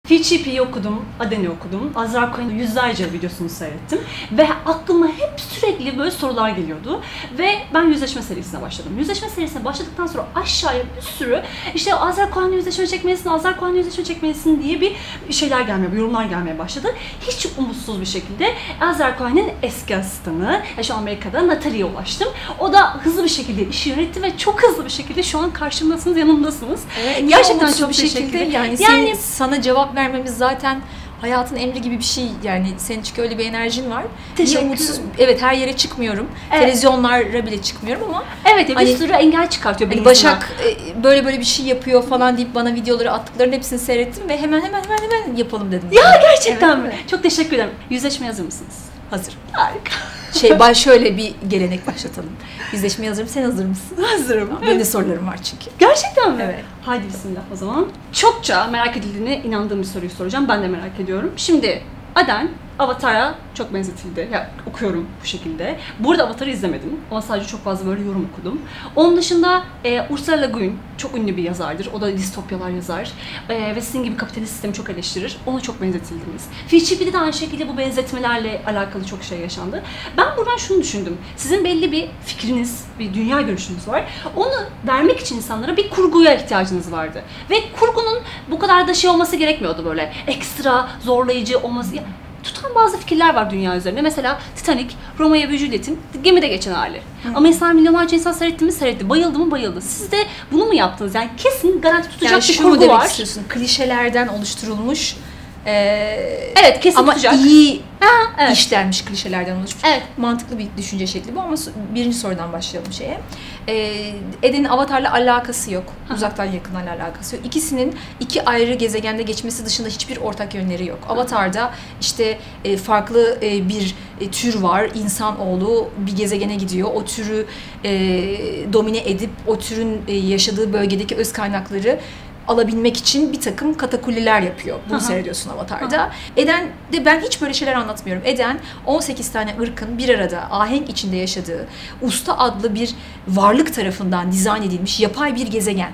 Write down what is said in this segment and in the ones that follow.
FCP'yi okudum, Aden'i okudum. Azra Cohen'in yüzlerce videosunu seyrettim. Ve aklıma hep sürekli böyle sorular geliyordu. Ve ben yüzleşme serisine başladım. Yüzleşme serisine başladıktan sonra aşağıya bir sürü işte Azra Cohen'le yüzleşme çekmelisin, Azra Cohen'le yüzleşme çekmelisin diye bir şeyler gelmeye, yorumlar gelmeye başladı. Hiç umutsuz bir şekilde Azra Cohen'in eski asistanı, şu Amerika'da Natalie'ye ulaştım. O da hızlı bir şekilde işi yönetti ve çok hızlı bir şekilde şu an karşımdasınız, yanımdasınız. Evet, gerçekten çok bir bir şekilde yani sana cevap vermemiz zaten hayatın emri gibi bir şey. Yani senin çünkü öyle bir enerjin var. Teşekkür umutsuz. Evet, her yere çıkmıyorum. Evet. Televizyonlara bile çıkmıyorum ama evet, bir sürü engel çıkartıyor benim Başak böyle bir şey yapıyor falan deyip bana videoları attıklarının hepsini seyrettim ve hemen yapalım dedim. Ya gerçekten mi? Çok teşekkür ederim. Yüzleşmeye hazır mısınız? Hazır. Harika. Şöyle bir gelenek başlatalım. Yüzleşmeye hazırım. Sen hazır mısın? Hazırım. Benim de sorularım var çünkü. Gerçekten mi? Evet. Haydi bismillah o zaman. Çokça merak edildiğine inandığım bir soruyu soracağım. Ben de merak ediyorum. Şimdi Aden Avatar'a çok benzetildi. Ya okuyorum bu şekilde. Burada Avatar'ı izlemedim ama sadece çok fazla böyle yorum okudum. Onun dışında Ursula Le Guin çok ünlü bir yazardır. O da distopyalar yazar. Ve sizin gibi kapitalist sistemi çok eleştirir. Ona çok benzetildiniz. FCP'de de aynı şekilde bu benzetmelerle alakalı çok şey yaşandı. Ben buradan şunu düşündüm. Sizin belli bir fikriniz, bir dünya görüşünüz var. Onu vermek için insanlara bir kurguya ihtiyacınız vardı. Ve kurgunun bu kadar da şey olması gerekmiyordu böyle. Ekstra zorlayıcı olması. Tutan bazı fikirler var dünya üzerinde. Mesela Titanic, Romeo ve Juliet'in gemide geçen hali. Ama milyonlarca insan seyretti mi? Seyretti. Bayıldı mı? Bayıldı. Siz de bunu mu yaptınız? Yani kesin garanti tutacak yani bir kurgu var. Istiyorsun, klişelerden oluşturulmuş evet, kesin ama tutacak. iyi işlenmiş klişelerden oluşmuş. Evet. Mantıklı bir düşünce şekli bu ama birinci sorudan başlayalım şeye. Eden'in Avatar'la alakası yok. Uzaktan yakından alakası yok. İkisinin iki ayrı gezegende geçmesi dışında hiçbir ortak yönleri yok. Avatar'da işte farklı bir tür var. İnsanoğlu bir gezegene gidiyor. O türü domine edip o türün yaşadığı bölgedeki öz kaynakları alabilmek için bir takım katakulliler yapıyor. Bunu seyrediyorsun Avatar'da. Eden'de ben hiç böyle şeyler anlatmıyorum. Eden 18 tane ırkın bir arada ahenk içinde yaşadığı Usta adlı bir varlık tarafından dizayn edilmiş yapay bir gezegen.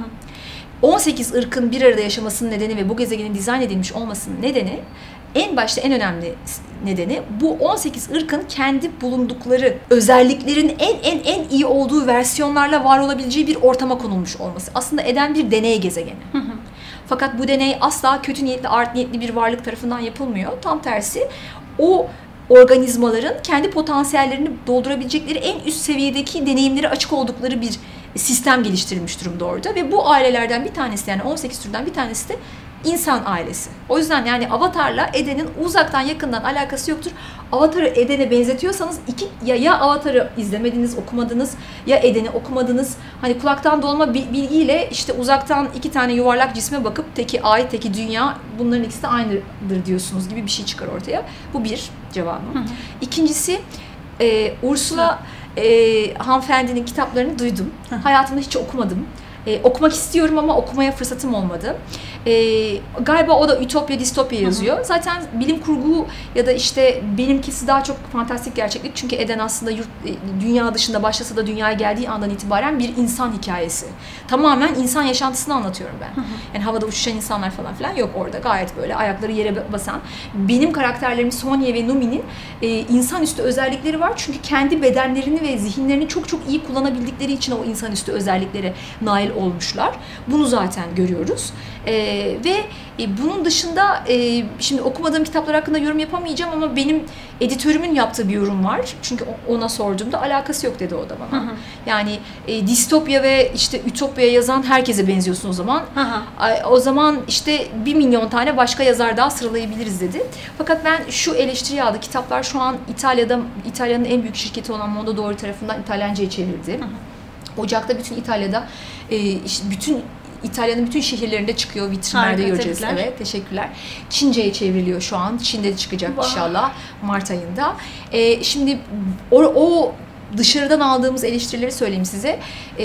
18 ırkın bir arada yaşamasının nedeni ve bu gezegenin dizayn edilmiş olmasının nedeni en başta en önemli nedeni bu 18 ırkın kendi bulundukları özelliklerin en iyi olduğu versiyonlarla var olabileceği bir ortama konulmuş olması. Aslında Eden bir deney gezegeni. Fakat bu deney asla kötü niyetli, art niyetli bir varlık tarafından yapılmıyor. Tam tersi o organizmaların kendi potansiyellerini doldurabilecekleri en üst seviyedeki deneyimleri açık oldukları bir sistem geliştirilmiş durumda orada. Ve bu ailelerden bir tanesi, yani 18 türden bir tanesi de İnsan ailesi. O yüzden yani Avatar'la Eden'in uzaktan yakından alakası yoktur. Avatar'ı Eden'e benzetiyorsanız ya Avatar'ı izlemediniz, okumadınız ya Eden'i okumadınız. Hani kulaktan dolma bilgiyle işte uzaktan iki tane yuvarlak cisme bakıp teki ay, teki dünya, bunların ikisi de aynıdır diyorsunuz gibi bir şey çıkar ortaya. Bu bir cevabım. İkincisi Ursula hanımefendinin kitaplarını duydum. Hayatımda hiç okumadım. Okumak istiyorum ama okumaya fırsatım olmadı. Galiba o da ütopya, distopya yazıyor. Zaten bilim kurgu ya da işte benimkisi daha çok fantastik gerçeklik. Çünkü Eden aslında dünya dışında başlasa da dünyaya geldiği andan itibaren bir insan hikayesi. Tamamen insan yaşantısını anlatıyorum ben. Yani havada uçuşan insanlar falan filan yok orada. Gayet böyle ayakları yere basan. Benim karakterlerim Sonya ve Numi'nin insanüstü özellikleri var. Çünkü kendi bedenlerini ve zihinlerini çok iyi kullanabildikleri için o insanüstü özelliklere nail olmuşlar. Bunu zaten görüyoruz. Ve bunun dışında şimdi okumadığım kitaplar hakkında yorum yapamayacağım ama benim editörümün yaptığı bir yorum var. Çünkü ona sorduğumda alakası yok dedi o da bana. Yani distopya ve işte ütopya yazan herkese benziyorsun o zaman. O zaman işte 1 milyon tane başka yazar daha sıralayabiliriz dedi. Fakat ben şu eleştiriyi aldım. Kitaplar şu an İtalya'nın en büyük şirketi olan Mondadori tarafından İtalyanca'ya çevrildi. Ocak'ta bütün İtalya'da İtalya'nın bütün şehirlerinde çıkıyor, vitrinlerde göreceğiz. Evet, teşekkürler. Çince'ye çevriliyor şu an. Çin'de de çıkacak inşallah Mart ayında. Şimdi o dışarıdan aldığımız eleştirileri söyleyeyim size.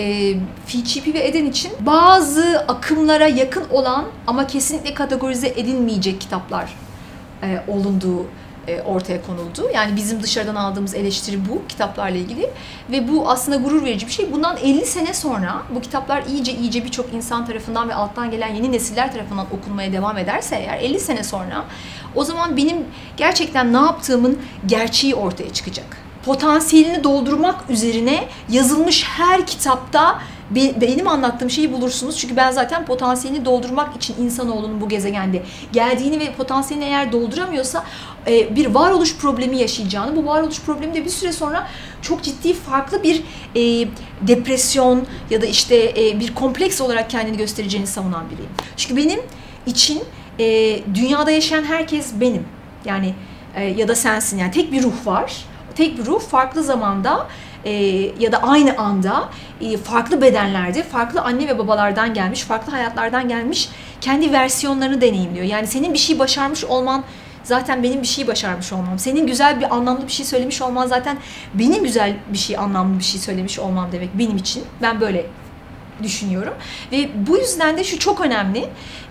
FCP ve Eden için bazı akımlara yakın olan ama kesinlikle kategorize edilmeyecek kitaplar olunduğu ortaya konuldu. Yani bizim dışarıdan aldığımız eleştiri bu kitaplarla ilgili ve bu aslında gurur verici bir şey. Bundan 50 sene sonra bu kitaplar iyice birçok insan tarafından ve alttan gelen yeni nesiller tarafından okunmaya devam ederse eğer 50 sene sonra o zaman benim gerçekten ne yaptığımın gerçeği ortaya çıkacak. Potansiyelini doldurmak üzerine yazılmış her kitapta benim anlattığım şeyi bulursunuz. Çünkü ben zaten potansiyelini doldurmak için insanoğlunun bu gezegende geldiğini ve potansiyelini eğer dolduramıyorsa bir varoluş problemi yaşayacağını, bu varoluş problemi de bir süre sonra çok ciddi farklı bir depresyon ya da işte bir kompleks olarak kendini göstereceğini savunan biriyim. Çünkü benim için dünyada yaşayan herkes benim. Yani ya da sensin. Yani tek bir ruh var. Tek bir ruh farklı zamanda ya da aynı anda farklı bedenlerde, farklı anne ve babalardan gelmiş, farklı hayatlardan gelmiş kendi versiyonlarını deneyimliyor. Yani senin bir şey başarmış olman zaten benim bir şey başarmış olmam. Senin güzel bir anlamlı bir şey söylemiş olman zaten benim güzel bir şey, anlamlı bir şey söylemiş olmam demek benim için. Ben böyle düşünüyorum. Ve bu yüzden de şu çok önemli.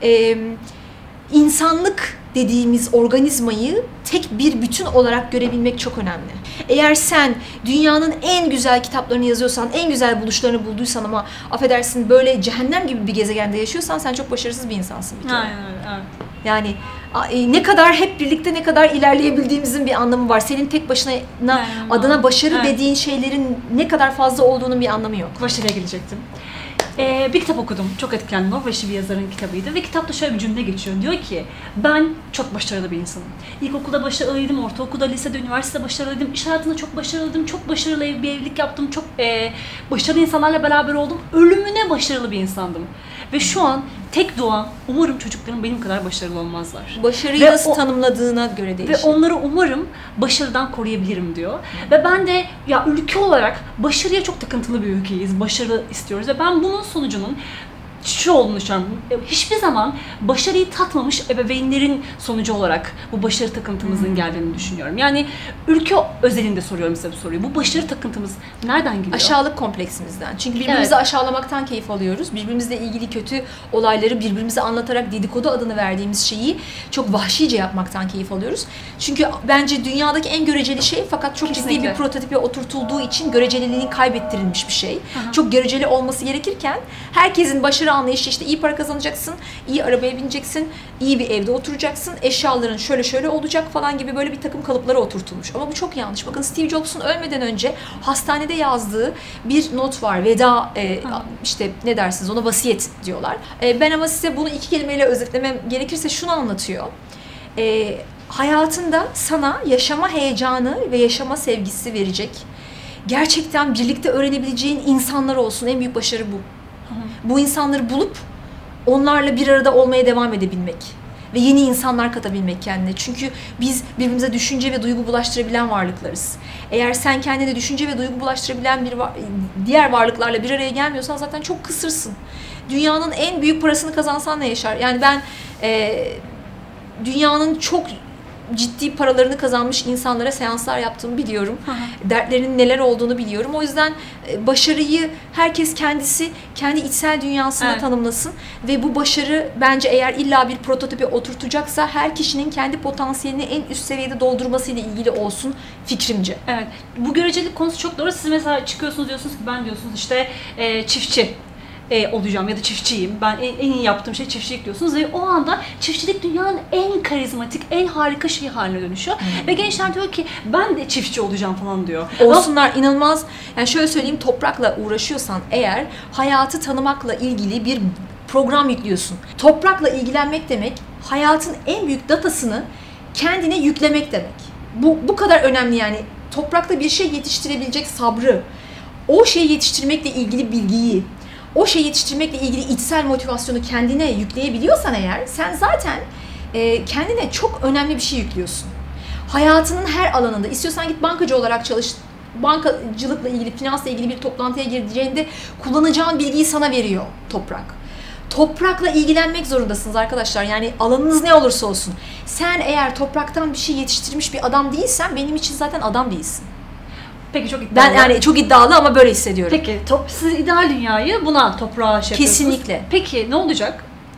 İnsanlık dediğimiz organizmayı tek bir bütün olarak görebilmek çok önemli. Eğer sen dünyanın en güzel kitaplarını yazıyorsan, en güzel buluşlarını bulduysan ama affedersin böyle cehennem gibi bir gezegende yaşıyorsan sen çok başarısız bir insansın bir kere. Aynen öyle, evet. Yani ne kadar hep birlikte ne kadar ilerleyebildiğimizin bir anlamı var. Senin tek başına adına başarı dediğin şeylerin ne kadar fazla olduğunun bir anlamı yok. Başarıya gelecektim. Bir kitap okudum. Çok etkilendim. Norveçli bir yazarın kitabıydı ve kitapta şöyle bir cümle geçiyor. Diyor ki, ben çok başarılı bir insanım. İlkokulda başarılıydım, ortaokulda, lisede, üniversitede başarılıydım. İş hayatında çok başarılıydım. Çok başarılı bir evlilik yaptım. Çok başarılı insanlarla beraber oldum. Ölümüne başarılı bir insandım. Ve şu an tek duam, umarım çocuklarım benim kadar başarılı olmazlar. Başarıyı nasıl tanımladığına göre değişir. Ve onları umarım başarıdan koruyabilirim diyor. Ve ben de ya ülke olarak başarıya çok takıntılı bir ülkeyiz. Başarı istiyoruz ve ben bunun sonucunun şu olduğunu düşünüyorum. Hiçbir zaman başarıyı tatmamış ebeveynlerin sonucu olarak bu başarı takıntımızın geldiğini düşünüyorum. Yani ülke özelinde soruyorum size bu soruyu. Bu başarı takıntımız nereden geliyor? Aşağılık kompleksimizden. Çünkü birbirimizi aşağılamaktan keyif alıyoruz. Birbirimizle ilgili kötü olayları birbirimize anlatarak dedikodu adını verdiğimiz şeyi çok vahşice yapmaktan keyif alıyoruz. Çünkü bence dünyadaki en göreceli şey fakat çok ciddi bir prototipe oturtulduğu için göreceliliğin kaybettirilmiş bir şey. Çok göreceli olması gerekirken herkesin başarı anlayışı işte iyi para kazanacaksın, iyi arabaya bineceksin, iyi bir evde oturacaksın, eşyaların şöyle olacak falan gibi böyle bir takım kalıplara oturtulmuş. Ama bu çok yanlış. Bakın Steve Jobs'un ölmeden önce hastanede yazdığı bir not var. Veda işte ne dersiniz ona vasiyet diyorlar. Ben ama size bunu iki kelimeyle özetlemem gerekirse şunu anlatıyor. Hayatında sana yaşama heyecanı ve yaşama sevgisi verecek, gerçekten birlikte öğrenebileceğin insanlar olsun. En büyük başarı bu. Bu insanları bulup onlarla bir arada olmaya devam edebilmek ve yeni insanlar katabilmek kendine. Çünkü biz birbirimize düşünce ve duygu bulaştırabilen varlıklarız. Eğer sen kendine düşünce ve duygu bulaştırabilen diğer varlıklarla bir araya gelmiyorsan zaten çok kısırsın. Dünyanın en büyük parasını kazansan ne yaşar? Yani ben dünyanın çok ciddi paralarını kazanmış insanlara seanslar yaptığımı biliyorum. Dertlerinin neler olduğunu biliyorum. O yüzden başarıyı herkes kendisi kendi içsel dünyasında tanımlasın ve bu başarı bence eğer illa bir prototipe oturtacaksa her kişinin kendi potansiyelini en üst seviyede doldurmasıyla ilgili olsun fikrimce. Evet. Bu görecelik konusu çok doğru. Siz mesela çıkıyorsunuz diyorsunuz ki ben diyorsunuz işte çiftçi olacağım ya da çiftçiyim. Ben en iyi yaptığım şey çiftçilik diyorsunuz ve o anda çiftçilik dünyanın en karizmatik, en harika şeyi haline dönüşüyor. Ve gençler diyor ki ben de çiftçi olacağım falan diyor. Olsunlar, inanılmaz. Yani şöyle söyleyeyim, toprakla uğraşıyorsan eğer hayatı tanımakla ilgili bir program yüklüyorsun. Toprakla ilgilenmek demek hayatın en büyük datasını kendine yüklemek demek. Bu kadar önemli yani. Toprakta bir şey yetiştirebilecek sabrı, o şeyi yetiştirmekle ilgili bilgiyi, o şeyi yetiştirmekle ilgili içsel motivasyonu kendine yükleyebiliyorsan eğer sen zaten kendine çok önemli bir şey yüklüyorsun. Hayatının her alanında istiyorsan git bankacı olarak çalış, bankacılıkla ilgili, finansla ilgili bir toplantıya gireceğinde kullanacağın bilgiyi sana veriyor toprak. Toprakla ilgilenmek zorundasınız arkadaşlar. Yani alanınız ne olursa olsun. Sen eğer topraktan bir şey yetiştirmiş bir adam değilsen benim için zaten adam değilsin. Peki çok iddialı. Ben yani çok iddialı ama böyle hissediyorum. Peki siz ideal dünyayı buna toprağa şey yapıyorsunuz. Kesinlikle. Peki ne olacak?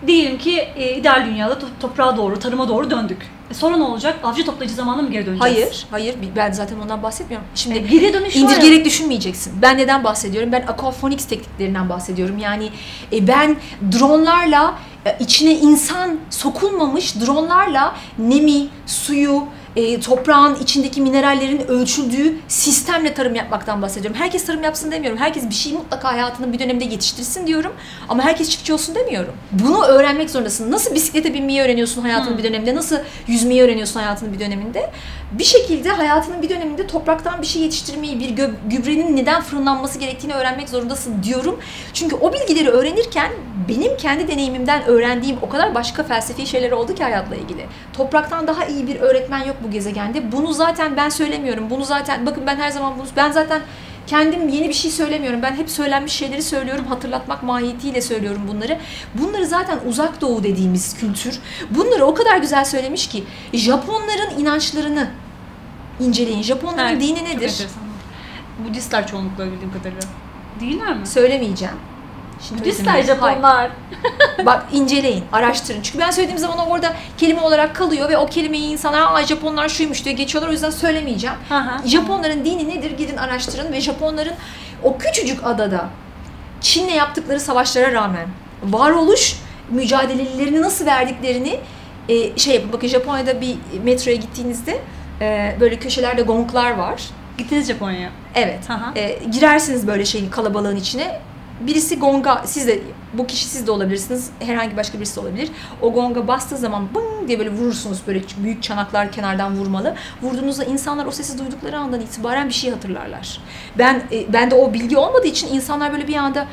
Diyelim ki ideal dünyada toprağa doğru, tarıma doğru döndük. Sonra ne olacak? Avcı toplayıcı zamanına mı geri döneceğiz? Hayır. Ben zaten ondan bahsetmiyorum. Şimdi geriye dönüş indirgeyerek düşünmeyeceksin. Ben neden bahsediyorum? Ben aquaponics tekniklerinden bahsediyorum. Yani ben dronlarla içine insan sokulmamış dronlarla nemi, suyu, toprağın içindeki minerallerin ölçüldüğü sistemle tarım yapmaktan bahsediyorum. Herkes tarım yapsın demiyorum. Herkes bir şeyi mutlaka hayatının bir döneminde yetiştirsin diyorum. Ama herkes çiftçi olsun demiyorum. Bunu öğrenmek zorundasın. Nasıl bisiklete binmeyi öğreniyorsun hayatının bir döneminde? Nasıl yüzmeyi öğreniyorsun hayatının bir döneminde? Bir şekilde hayatının bir döneminde topraktan bir şey yetiştirmeyi, bir gübrenin neden fırınlanması gerektiğini öğrenmek zorundasın diyorum. Çünkü o bilgileri öğrenirken benim kendi deneyimimden öğrendiğim o kadar başka felsefi şeyler oldu ki hayatla ilgili. Topraktan daha iyi bir öğretmen yok bu gezegende. Bunu zaten ben söylemiyorum. Bunu zaten bakın ben her zaman ben zaten kendim yeni bir şey söylemiyorum. Ben hep söylenmiş şeyleri söylüyorum. Hatırlatmak mahiyetiyle söylüyorum bunları. Bunları zaten Uzak Doğu dediğimiz kültür bunları o kadar güzel söylemiş ki Japonların inançlarını inceleyin. Japonların dini nedir? Budistler çoğunlukla bildiğim kadarıyla. Değiller mi? Söylemeyeceğim. Şimdi Budistler, Japonlar. Bak inceleyin, araştırın. Çünkü ben söylediğim zaman orada kelime olarak kalıyor ve o kelimeyi insanlar Japonlar şuymuş diye geçiyorlar. O yüzden söylemeyeceğim. Japonların dini nedir? Gidin araştırın ve Japonların o küçücük adada Çin'le yaptıkları savaşlara rağmen varoluş mücadelelerini nasıl verdiklerini yapın. Bakın Japonya'da bir metroya gittiğinizde böyle köşelerde gonglar var. Gittiniz Japonya'ya. Evet. Girersiniz böyle şeyin kalabalığın içine. Birisi gonga, bu kişi siz de olabilirsiniz, herhangi başka birisi de olabilir. O gonga bastığı zaman bıng diye böyle vurursunuz, böyle büyük çanaklar kenardan vurmalı. Vurduğunuzda insanlar o sesi duydukları andan itibaren bir şey hatırlarlar. Ben de o bilgi olmadığı için insanlar böyle bir anda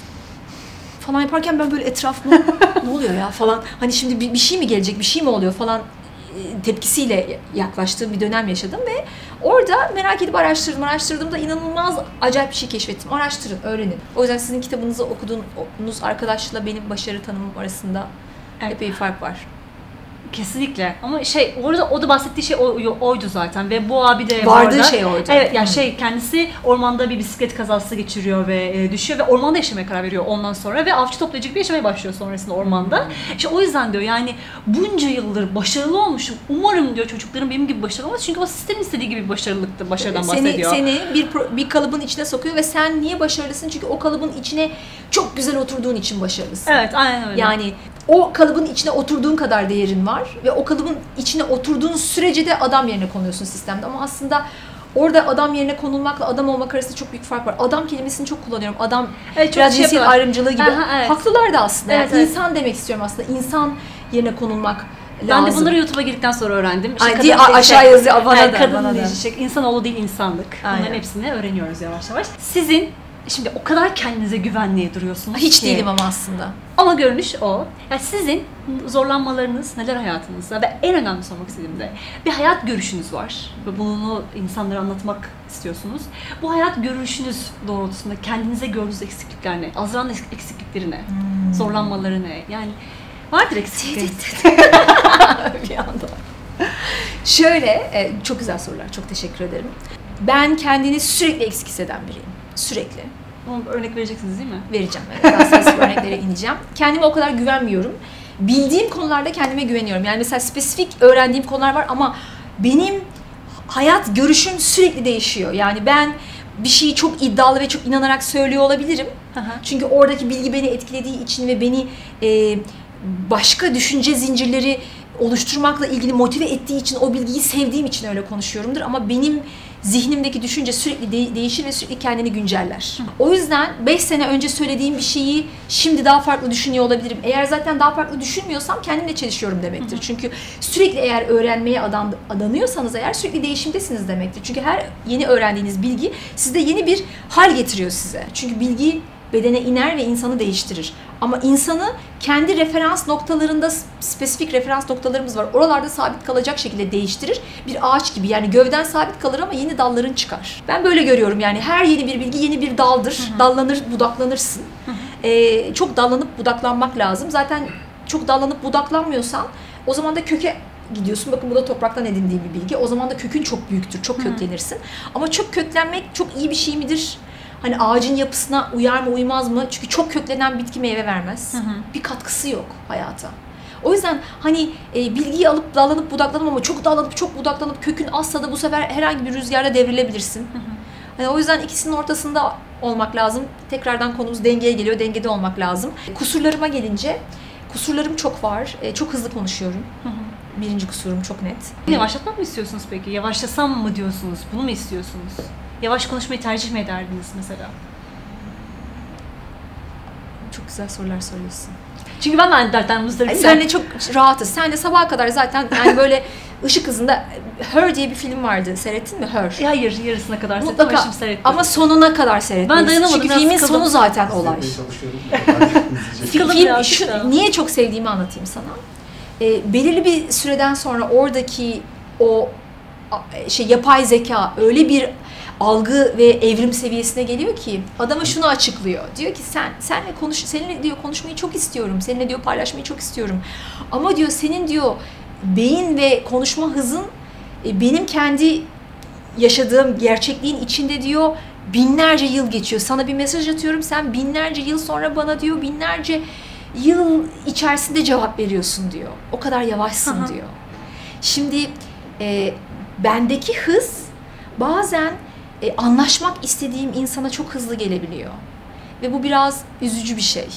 falan yaparken ben böyle etrafıma ne oluyor ya falan, hani şimdi bir şey mi gelecek, bir şey mi oluyor falan tepkisiyle yaklaştığım bir dönem yaşadım ve orada merak edip araştırdığımda inanılmaz acayip bir şey keşfettim. Araştırın, öğrenin. O yüzden sizin kitabınızı okuduğunuz arkadaşla benim başarı tanımım arasında epey bir fark var. Kesinlikle. Ama orada o da bahsettiği şey oydu zaten ve bu abi de vardığı şey oydu. Evet, yani kendisi ormanda bir bisiklet kazası geçiriyor ve düşüyor ve ormanda yaşamaya karar veriyor ondan sonra ve avcı toplayıcı gibi yaşamaya başlıyor sonrasında ormanda. O yüzden diyor yani bunca yıldır başarılı olmuşum. Umarım diyor çocuklarım benim gibi başarılı olmaz. Çünkü o sistemin istediği gibi başarıdan bahsediyor. Seni bir kalıbın içine sokuyor ve sen niye başarılısın? Çünkü o kalıbın içine çok güzel oturduğun için başarılısın. Evet, aynen öyle. Yani o kalıbın içine oturduğun kadar değerin var ve o kalıbın içine oturduğun sürece de adam yerine konuyorsun sistemde. Ama aslında orada adam yerine konulmakla adam olmak arasında çok büyük fark var. Adam kelimesini çok kullanıyorum. Adam biraz cinsiyet ayrımcılığı gibi. Evet. Haklılar da aslında. Evet, yani İnsan demek istiyorum aslında. İnsan yerine konulmak lazım. Ben de bunları YouTube'a girdikten sonra öğrendim. Aşağı yazıyor bana da. Kadın insanoğlu değil insanlık. Bunların hepsini öğreniyoruz yavaş yavaş. Sizin şimdi o kadar kendinize güvenliğe duruyorsunuz Hiç ki. değilim ama aslında. Ama görünüş o. Yani sizin zorlanmalarınız neler hayatınızda ve en önemli sormak istediğim de bir hayat görüşünüz var. Ve bunu insanlara anlatmak istiyorsunuz. Bu hayat görüşünüz doğrultusunda kendinize gördüğünüz eksiklikler ne? Azra'nın eksiklikleri ne? Zorlanmaları ne? Yani vardır eksiklik. Bir anda. Şöyle, çok güzel sorular. Çok teşekkür ederim. Ben kendini sürekli eksik hisseden biriyim. Sürekli. Örnek vereceksiniz değil mi? Vereceğim. Evet, daha spesifik örneklere ineceğim. Kendime o kadar güvenmiyorum. Bildiğim konularda kendime güveniyorum. Yani mesela spesifik öğrendiğim konular var ama benim hayat görüşüm sürekli değişiyor. Yani ben bir şeyi çok iddialı ve çok inanarak söylüyor olabilirim. Çünkü oradaki bilgi beni etkilediği için ve beni başka düşünce zincirleri oluşturmakla ilgili motive ettiği için, o bilgiyi sevdiğim için öyle konuşuyorumdur. Ama benim zihnimdeki düşünce sürekli değişir ve sürekli kendini günceller. O yüzden 5 sene önce söylediğim bir şeyi şimdi daha farklı düşünüyor olabilirim. Eğer zaten daha farklı düşünmüyorsam kendimle çelişiyorum demektir. Çünkü sürekli eğer öğrenmeye adanıyorsanız eğer sürekli değişimdesiniz demektir. Çünkü her yeni öğrendiğiniz bilgi sizde yeni bir hal getiriyor size. Çünkü bilgi bedene iner ve insanı değiştirir. Ama insanı kendi referans noktalarında, spesifik referans noktalarımız var. Oralarda sabit kalacak şekilde değiştirir. Bir ağaç gibi, yani gövden sabit kalır ama yeni dalların çıkar. Ben böyle görüyorum yani her yeni bir bilgi yeni bir daldır. Dallanır, budaklanırsın. Çok dallanıp budaklanmak lazım. Zaten çok dallanıp budaklanmıyorsan o zaman da köke gidiyorsun. Bakın bu da topraktan edindiği bir bilgi. O zaman da kökün çok büyüktür. Çok köklenirsin. Ama çok köklenmek çok iyi bir şey midir? Hani ağacın yapısına uyar mı uymaz mı? Çünkü çok köklenen bitki meyve vermez. Bir katkısı yok hayata. O yüzden hani bilgiyi alıp dallanıp budaklanıp ama çok dallanıp çok budaklanıp kökün azsa da bu sefer herhangi bir rüzgarda devrilebilirsin. Hani o yüzden ikisinin ortasında olmak lazım. Tekrardan konumuz dengeye geliyor. Dengede olmak lazım. Kusurlarıma gelince, kusurlarım çok var. Çok hızlı konuşuyorum. Birinci kusurum çok net. Yavaşlatmak mı istiyorsunuz peki? Yavaşlasam mı diyorsunuz? Bunu mu istiyorsunuz? Yavaş konuşmayı tercih mi ederdiniz mesela? Çok güzel sorular soruyorsun. Çünkü ben dertten muzdarip. Seninle çok rahatız. Senle sabaha kadar zaten yani böyle ışık hızında Her diye bir film vardı. Seyrettin mi Her? Hayır, yarısına kadar mutlaka seyrettim. Ama sonuna kadar seyretmelisin. Ben dayanamadım. Çünkü filmin sonu zaten olay. Film, niye çok sevdiğimi anlatayım sana. Belirli bir süreden sonra oradaki o yapay zeka öyle bir algı ve evrim seviyesine geliyor ki adama şunu açıklıyor. Diyor ki seninle diyor konuşmayı çok istiyorum. Seninle diyor paylaşmayı çok istiyorum. Ama diyor senin diyor beyin ve konuşma hızın benim kendi yaşadığım gerçekliğin içinde diyor binlerce yıl geçiyor. Sana bir mesaj atıyorum. Sen binlerce yıl sonra bana diyor binlerce yıl içerisinde cevap veriyorsun diyor. O kadar yavaşsın diyor. Şimdi bendeki hız bazen anlaşmak istediğim insana çok hızlı gelebiliyor. Ve bu biraz üzücü bir şey.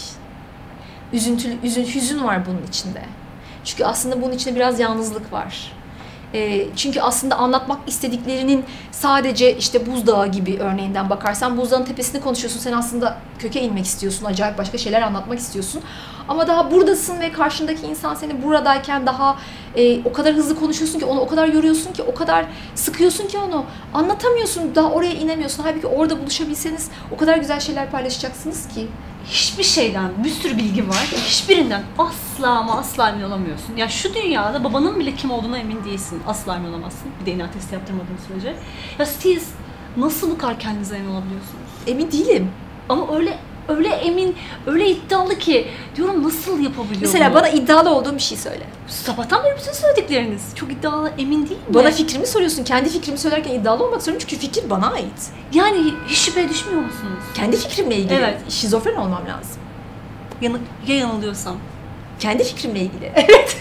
Hüzün var bunun içinde. Çünkü aslında bunun içinde biraz yalnızlık var. Çünkü aslında anlatmak istediklerinin sadece işte buzdağı gibi örneğinden bakarsan buzdağın tepesinde konuşuyorsun. Sen aslında köke inmek istiyorsun. Acayip başka şeyler anlatmak istiyorsun. Ama daha buradasın ve karşındaki insan seni buradayken daha o kadar hızlı konuşuyorsun ki onu o kadar yoruyorsun ki o kadar sıkıyorsun ki onu anlatamıyorsun. Daha oraya inemiyorsun. Halbuki orada buluşabilseniz o kadar güzel şeyler paylaşacaksınız ki. Hiçbir şeyden bir sürü bilgi var. Hiçbirinden asla ama asla emin olamıyorsun. Ya şu dünyada babanın bile kim olduğuna emin değilsin. Asla emin olamazsın. Bir DNA testi yaptırmadığın sürece. Ya siz nasıl bu kadar kendinize emin olabiliyorsunuz? Emin değilim. Ama öyle emin, öyle iddialı ki diyorum nasıl yapabiliyor Mesela bunu? bana iddialı olduğum bir şey söyle. Sabahtan beri bütün söyledikleriniz çok iddialı, emin değil mi? Bana fikrimi soruyorsun. Kendi fikrimi söylerken iddialı olmak zorundayım çünkü fikir bana ait. Yani hiç şüpheye düşmüyor musunuz? Kendi fikrimle ilgili Evet. şizofren olmam lazım. Ya yanılıyorsam? Kendi fikrimle ilgili. Evet.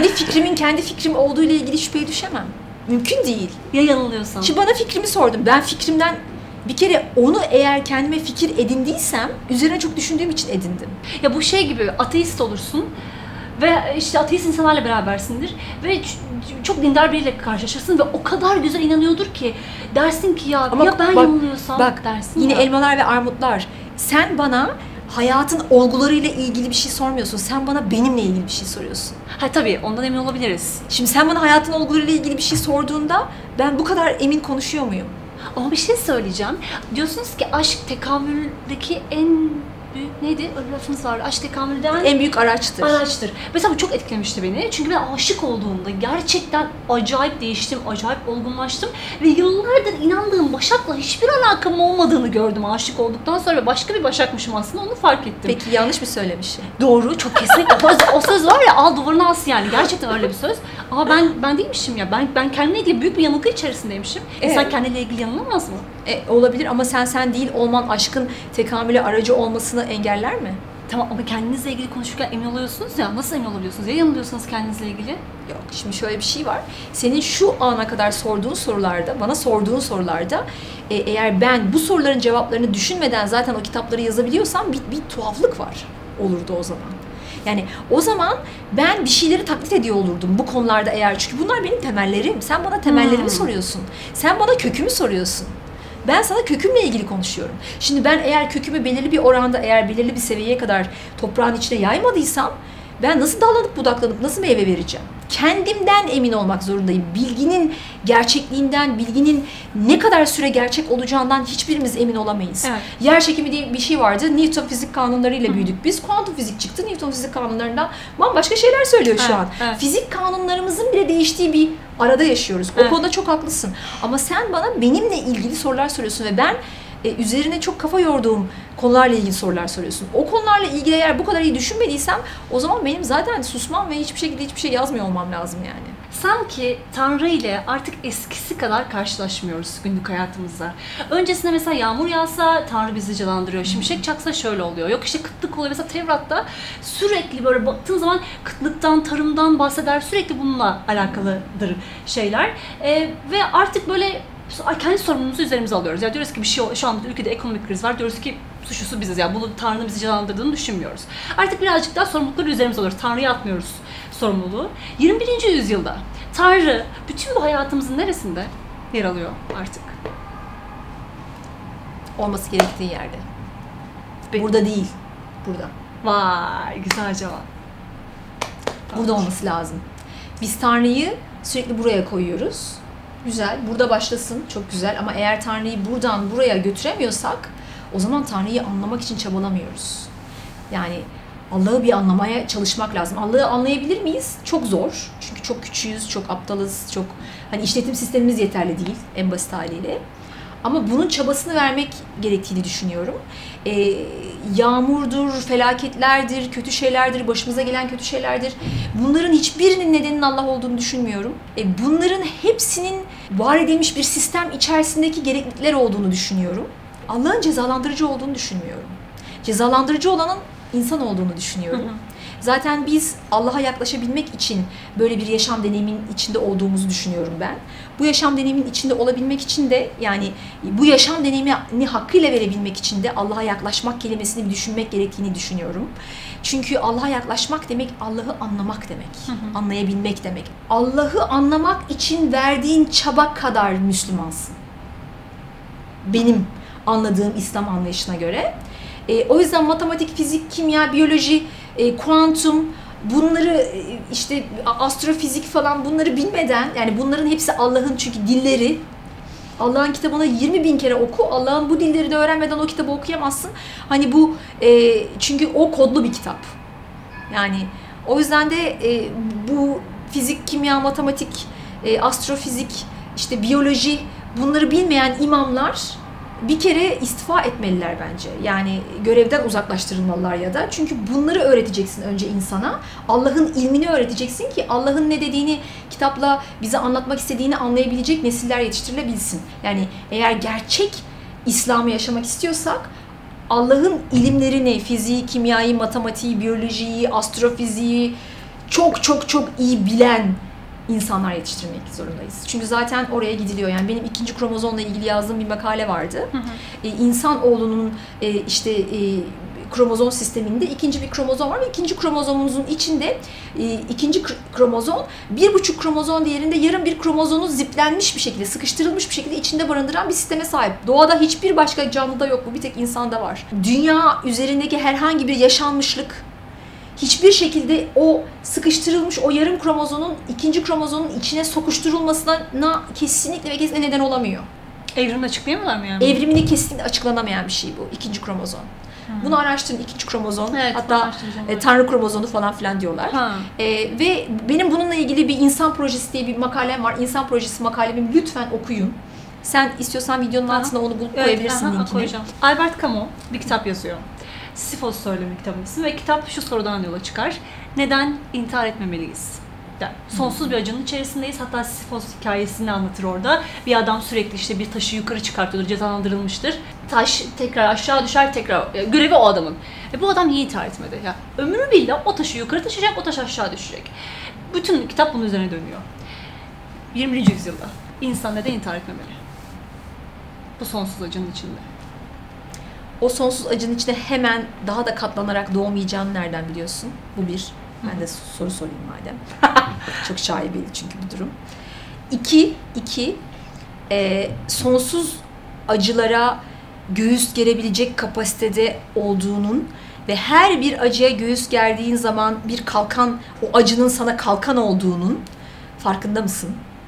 kendi fikrim olduğu ile ilgili şüpheye düşemem. Mümkün değil. Ya yanılıyorsam? Şimdi bana fikrimi sordun. Ben fikrimden bir kere onu eğer kendime fikir edindiysem üzerine çok düşündüğüm için edindim. Ya bu şey gibi ateist olursun ve işte ateist insanlarla berabersindir ve çok dindar biriyle karşılaşırsın ve o kadar güzel inanıyordur ki dersin ki ya ben yanılıyorsam dersin yine ya. elmalar ve armutlar. Sen bana hayatın olgularıyla ilgili bir şey sormuyorsun. Sen bana benimle ilgili bir şey soruyorsun. Ha tabii ondan emin olabiliriz. Şimdi sen bana hayatın olgularıyla ilgili bir şey sorduğunda ben bu kadar emin konuşuyor muyum? Ama bir şey söyleyeceğim. Diyorsunuz ki aşk tekamüldeki en büyük neydi? Öyle lafınız var. Aşk tekamülden en büyük araçtır. Mesela bu çok etkilemişti beni. Çünkü ben aşık olduğumda gerçekten acayip değiştim, acayip olgunlaştım ve yıllardır inandığım Başak'la hiçbir alakam olmadığını gördüm aşık olduktan sonra ve başka bir Başak'mışım aslında onu fark ettim. Peki yanlış mı söylemişim? Doğru, çok kesinlikle. O söz var ya al duvarına as yani. Gerçekten öyle bir söz. Ama ben değilmişim ya. Ben kendimle ilgili büyük bir yanılgı içerisindeymişim. Evet. Sen kendiyle ilgili yanılamaz mı? Olabilir ama sen değil olman aşkın tekamüle aracı olmasını engeller mi? Tamam ama kendinizle ilgili konuşurken emin oluyorsunuz ya. Nasıl emin olabiliyorsunuz? Ya yanılıyorsanız kendinizle ilgili? Yok, şimdi şöyle bir şey var. Senin şu ana kadar sorduğun sorularda, bana sorduğun sorularda eğer ben bu soruların cevaplarını düşünmeden zaten o kitapları yazabiliyorsam bir tuhaflık var olurdu o zaman. Yani o zaman ben bir şeyleri taklit ediyor olurdum bu konularda eğer. Çünkü bunlar benim temellerim. Sen bana temellerimi soruyorsun. Sen bana kökümü soruyorsun. Ben sana kökümle ilgili konuşuyorum. Şimdi ben eğer kökümü belirli bir oranda, eğer belirli bir seviyeye kadar toprağın içine yaymadıysam ben nasıl dallanıp budaklanıp nasıl meyve vereceğim? Kendimden emin olmak zorundayım. Bilginin gerçekliğinden, bilginin ne kadar süre gerçek olacağından hiçbirimiz emin olamayız. Evet. Yer çekimi diye bir şey vardı. Newton fizik kanunlarıyla büyüdük biz. Kuantum fizik çıktı. Newton fizik kanunlarından bambaşka şeyler söylüyor şu an. Evet. Fizik kanunlarımızın bile değiştiği bir arada yaşıyoruz. O konuda çok haklısın. Ama sen bana benimle ilgili sorular soruyorsun ve ben üzerine çok kafa yorduğum konularla ilgili sorular soruyorsun. O konularla ilgili eğer bu kadar iyi düşünmediysem o zaman benim zaten susmam ve hiçbir şekilde hiçbir şey yazmıyor olmam lazım yani. Sanki Tanrı ile artık eskisi kadar karşılaşmıyoruz günlük hayatımızda. Öncesinde mesela yağmur yağsa Tanrı bizi cezalandırıyor. Şimşek çaksa şöyle oluyor. Yok işte kıtlık oluyor. Mesela Tevrat'ta sürekli böyle baktığın zaman kıtlıktan, tarımdan bahseder. Sürekli bununla alakalıdır şeyler. Ve artık böyle kendi sorumluluğumuzu üzerimize alıyoruz. Ya diyoruz ki bir şey şu anda ülkede ekonomik kriz var. Diyoruz ki suçlusu biziz. Yani bunu Tanrı'nın bizi cezalandırdığını düşünmüyoruz. Artık birazcık daha sorumlulukları üzerimize alıyoruz. Tanrı'ya atmıyoruz sorumluluğu. 21. yüzyılda Tanrı bütün bu hayatımızın neresinde yer alıyor artık? Olması gerektiği yerde. Burada değil. Burada. Vay, güzel cevap. Burada olması lazım. Biz Tanrı'yı sürekli buraya koyuyoruz. Güzel, burada başlasın, çok güzel. Ama eğer Tanrı'yı buradan buraya götüremiyorsak, o zaman Tanrı'yı anlamak için çabalamıyoruz. Yani Allah'ı bir anlamaya çalışmak lazım. Allah'ı anlayabilir miyiz? Çok zor. Çünkü çok küçüğüz, çok aptalız, çok hani işletim sistemimiz yeterli değil en basit haliyle. Ama bunun çabasını vermek gerektiğini düşünüyorum. Yağmurdur, felaketlerdir, kötü şeylerdir, başımıza gelen kötü şeylerdir. Bunların hiçbirinin nedeninin Allah olduğunu düşünmüyorum. Bunların hepsinin var edilmiş bir sistem içerisindeki gereklilikler olduğunu düşünüyorum. Allah'ın cezalandırıcı olduğunu düşünmüyorum. Cezalandırıcı olanın insan olduğunu düşünüyorum. Zaten biz Allah'a yaklaşabilmek için böyle bir yaşam deneyiminin içinde olduğumuzu düşünüyorum ben. Bu yaşam deneyiminin içinde olabilmek için de yani bu yaşam deneyimini hakkıyla verebilmek için de Allah'a yaklaşmak kelimesini bir düşünmek gerektiğini düşünüyorum. Çünkü Allah'a yaklaşmak demek Allah'ı anlamak demek. Anlayabilmek demek. Allah'ı anlamak için verdiğin çaba kadar Müslümansın. Benim anladığım İslam anlayışına göre. O yüzden matematik, fizik, kimya, biyoloji, kuantum, bunları işte astrofizik falan bunları bilmeden, yani bunların hepsi Allah'ın çünkü dilleri. Allah'ın kitabını 20.000 kere oku. Allah'ın bu dilleri de öğrenmeden o kitabı okuyamazsın. Hani bu çünkü o kodlu bir kitap. Yani o yüzden de bu fizik, kimya, matematik, astrofizik, işte biyoloji bunları bilmeyen imamlar bir kere istifa etmeliler bence. Yani görevden uzaklaştırılmalılar ya da. Çünkü bunları öğreteceksin önce insana. Allah'ın ilmini öğreteceksin ki Allah'ın ne dediğini kitapla bize anlatmak istediğini anlayabilecek nesiller yetiştirilebilsin. Yani eğer gerçek İslam'ı yaşamak istiyorsak Allah'ın ilimlerini, fiziği, kimyayı, matematiği, biyolojiyi, astrofiziği çok çok çok iyi bilen insanlar yetiştirmek zorundayız. Çünkü zaten oraya gidiliyor. Yani benim 2. kromozomla ilgili yazdığım bir makale vardı. İnsanoğlunun kromozom sisteminde ikinci bir kromozom var ve ikinci kromozomumuzun içinde ikinci kromozom 1,5 kromozom değerinde yarım bir kromozonu ziplenmiş bir şekilde, sıkıştırılmış bir şekilde içinde barındıran bir sisteme sahip. Doğada hiçbir başka canlıda yok bu. Bir tek insanda var. Dünya üzerindeki herhangi bir yaşanmışlık hiçbir şekilde o sıkıştırılmış o yarım kromozomun ikinci kromozomun içine sokuşturulmasına kesinlikle ve kesinlikle neden olamıyor. Evrimini açıklayamıyorlar mı yani? Evrimini kesinlikle açıklanamayan bir şey bu ikinci kromozom. Bunu araştırın, ikinci kromozom, evet, hatta Tanrı kromozonu falan filan diyorlar. Ve benim bununla ilgili bir insan projesi diye bir makalem var. İnsan projesi makalemi lütfen okuyun. Sen istiyorsan videonun altına onu bulup koyabilirsin linkini. Koyacağım. Albert Camus bir kitap yazıyor. Sisyphos söylemi kitabın ismi ve kitap şu sorudan yola çıkar. Neden intihar etmemeliyiz? Yani sonsuz bir acının içerisindeyiz. Hatta Sisyphos hikayesini anlatır orada. Bir adam sürekli işte bir taşı yukarı çıkartıyordur, cezalandırılmıştır. Taş tekrar aşağı düşer, tekrar görevi o adamın. Bu adam niye intihar etmedi? Ya ömrü billah o taşı yukarı taşıyacak, o taş aşağı düşecek. Bütün kitap bunun üzerine dönüyor. 20. yüzyılda insan neden intihar etmemeli? Bu sonsuz acının içinde. O sonsuz acının içine hemen daha da katlanarak doğmayacağını nereden biliyorsun? Bu bir. Ben de soru sorayım madem. Çok şaibeli çünkü bu durum. İki, sonsuz acılara göğüs gerebilecek kapasitede olduğunun ve her bir acıya göğüs gerdiğin zaman bir kalkan, o acının sana kalkan olduğunun farkında mısın?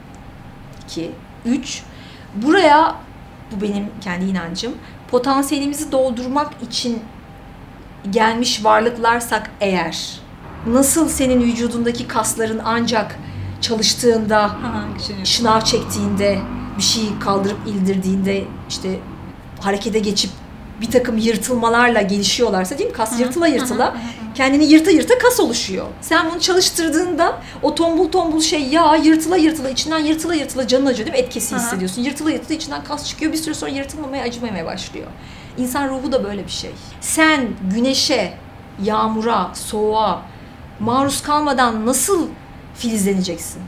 2. 3. Buraya, bu benim kendi inancım, potansiyelimizi doldurmak için gelmiş varlıklarsak eğer, nasıl senin vücudundaki kasların ancak çalıştığında, şınav çektiğinde, bir şeyi kaldırıp indirdiğinde, işte harekete geçip bir takım yırtılmalarla gelişiyorlarsa, değil mi? Kas yırtıla Kendini yırta yırta kas oluşuyor. Sen bunu çalıştırdığında o tombul tombul şey yağ yırtıla yırtıla içinden yırtıla yırtıla canın acıyor değil mi? Etkisi hissediyorsun. Yırtıla yırtıla içinden kas çıkıyor. Bir süre sonra yırtılmamaya, acımamaya başlıyor. İnsan ruhu da böyle bir şey. Sen güneşe, yağmura, soğuğa maruz kalmadan nasıl filizleneceksin?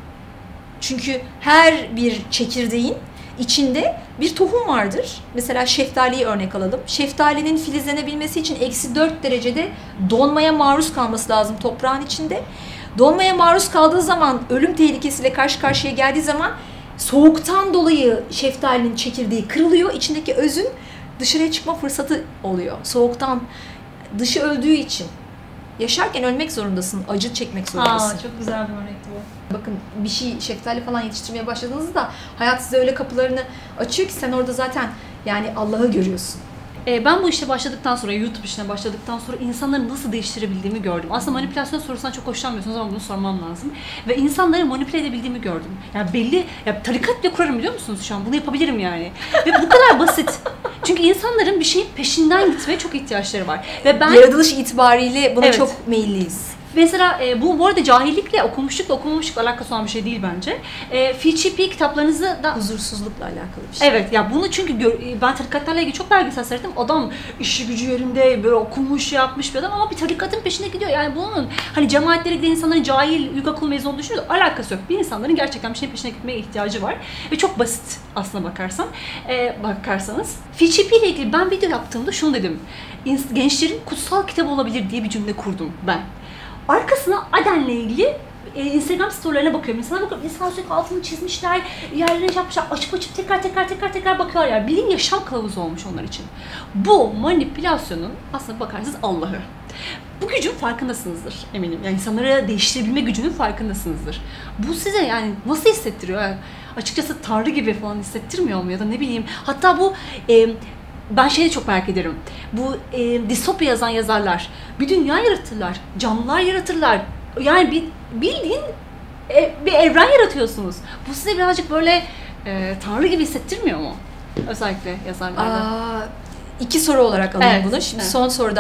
Çünkü her bir çekirdeğin içinde bir tohum vardır. Mesela şeftaliyi örnek alalım. Şeftalinin filizlenebilmesi için -4 derecede donmaya maruz kalması lazım toprağın içinde. Donmaya maruz kaldığı zaman, ölüm tehlikesiyle karşı karşıya geldiği zaman soğuktan dolayı şeftalinin çekirdeği kırılıyor. İçindeki özün dışarıya çıkma fırsatı oluyor. Soğuktan, dışı öldüğü için. Yaşarken ölmek zorundasın, acı çekmek zorundasın. Çok güzel bir örnekti bu. Bakın bir şey, şeftali falan yetiştirmeye başladığınızda hayat size öyle kapılarını açıyor ki sen orada zaten yani Allah'ı görüyorsun. Ben bu işe başladıktan sonra, YouTube işine başladıktan sonra insanları nasıl değiştirebildiğimi gördüm. Aslında manipülasyon sorusundan çok hoşlanmıyorsunuz ama bunu sormam lazım. Ve insanları manipüle edebildiğimi gördüm. Yani belli, ya tarikat bile kurarım biliyor musunuz şu an? Bunu yapabilirim yani. Ve bu kadar basit. Çünkü insanların bir şeyin peşinden gitmeye çok ihtiyaçları var. Ve ben yaratılış itibariyle buna çok meyilliyiz. Mesela bu arada cahillikle, okumuşlukla okunmamışlıkla alakası olan bir şey değil bence. FCP kitaplarınızı da... Huzursuzlukla alakalı bir şey. Evet, ya bunu çünkü ben tarikatlarla ilgili çok belgesel seyrettim. Adam işi gücü yerinde, böyle okumuş, yapmış bir adam ama bir tarikatın peşine gidiyor. Yani bunun hani cemaatlere giden insanların cahil, yükakul mezunu olduğunu düşünüyor. Alakası yok. Bir insanların gerçekten bir şeyin peşine gitmeye ihtiyacı var. Ve çok basit aslına bakarsanız. FCP ile ilgili ben video yaptığımda şunu dedim. Gençlerin kutsal kitabı olabilir diye bir cümle kurdum ben. Arkasına Aden'le ilgili Instagram storylerine bakıyorum. İnsanlar bakıyorum, insan sürekli altını çizmişler, yerlerine yapmışlar, açıp tekrar bakıyorlar. Yani bilim yaşam kılavuzu olmuş onlar için. Bu manipülasyonun aslında bakarsanız Allah'ı. Bu gücün farkındasınızdır eminim. Yani insanları değiştirebilme gücünün farkındasınızdır. Bu size yani nasıl hissettiriyor? Yani açıkçası Tanrı gibi falan hissettirmiyor mu ya da ne bileyim. Hatta bu ben şeyi çok merak ederim. Bu distopya yazan yazarlar bir dünya yaratırlar, canlılar yaratırlar. Yani bildiğin bir evren yaratıyorsunuz. Bu size birazcık böyle Tanrı gibi hissettirmiyor mu? Özellikle yazarlarda. İki soru olarak alayım evet, bunu. Şimdi evet.